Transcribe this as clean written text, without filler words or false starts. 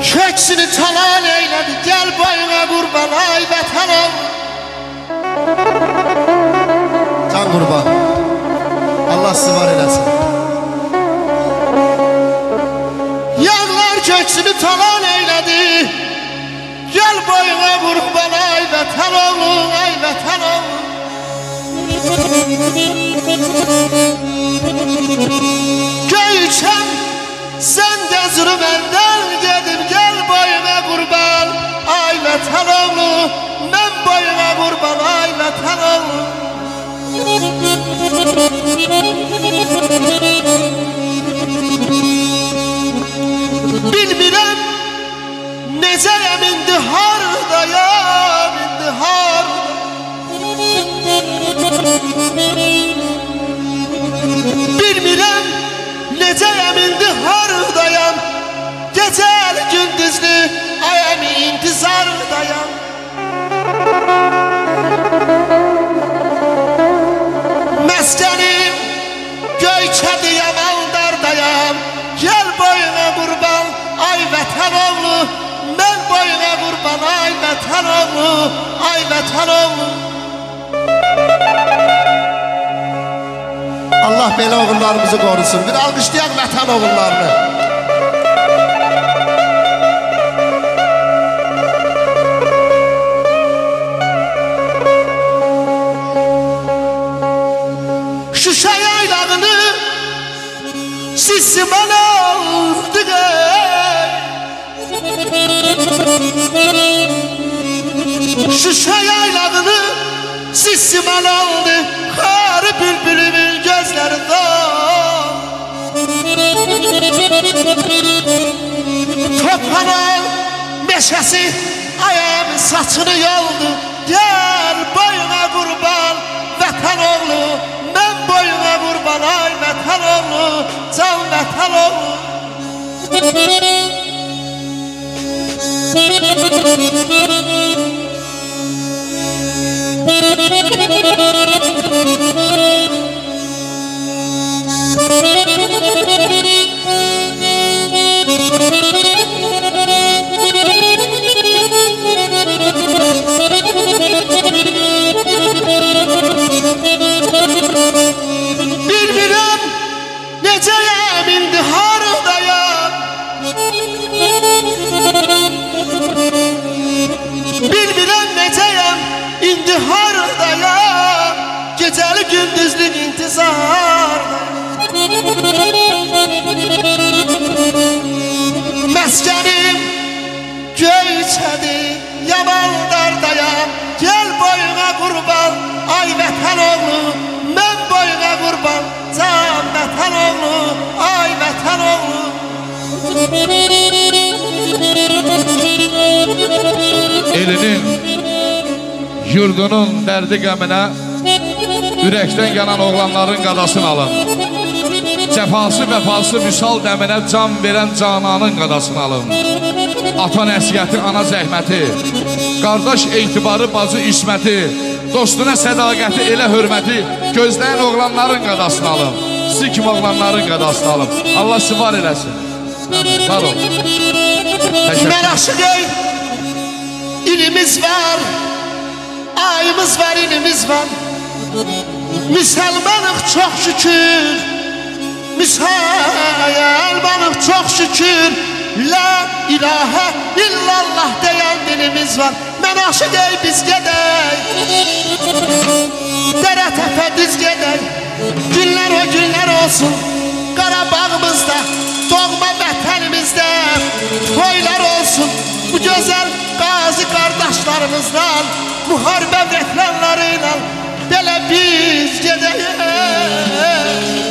Köksünü talan eyledi, gel boyuna kurban ay vatanım. Can kurban, Allah sıvar eləsin. Yağlar köksünü talan eyledi, gel boyuna kurban ay vatanım, ay vatanım. Göğüçem sen de zulmenden dedim, gel boyuna kurban ay vatanım, ben boyuna kurban ay vatanım. Bilmirəm necəyəm indi hardayam, indi harda. Bilmirəm necəyəm indi hardayam, gecəli gündüzlü ayam intizardayam. Məskənim Göyçədi Yamandardayam, gel boyuna kurban ay vətən oğlu, mən boyuna kurban ay vətən oğlu, ay vətən oğlu. Allah belə oğullarımızı qorusun. Bir alqışlayaq vətən oğullarını. Şuşa yaylağını sisiman aldı gey. Şuşa yaylağını sisiman aldı, karı bülbülümün gözlerinden. Topranan meşesi ayağımın saçını yoldu, gel boyuna kurban vətən oğlu, mən boyuna kurban ay vətən oğlu, can vətən oğlu. Bilmirəm necəyəm indi hardayam, bilmirəm necəyəm indi hardayam, gecəli gündüzlü intizardayam. Məskənim Göyçədi Yamandardayam, gel boyuna kurban ay vətən oğlu, mən boyuna kurban can vətən oğlu, ay vətən oğlu. Elinin, yurdunun dərdi qəminə ürəkdən yanan oğlanların qadasını alın. Cəfası vəfası vüsal dəminə can verən cananın qadasını alın. Ata nəsiyyəti, ana zəhməti, qardaş etibarı, bacı isməti, dostuna sədaqəti, elə hörməti gözləyən oğlanların qadasını alın. Siz kimi oğlanların qadasını alın. Allah sivar eləsin. Var ol. Mən aşıq ey, ilimiz var, ayımız var, ilimiz var. Müsəlmanıq çox şükür, müsəlmanıq çox şükür. La ilahe illallah deyən dilimiz var. Mən aşıq ey biz gedək, dərə təpə düz gedək. Günlər o günlər olsun Qarabağımızda, doğma vətənimizdə. Toylar olsun bu gözəl qazi qardaşlarımızla, müharibə veteranlarıyla. Belə biz gedək.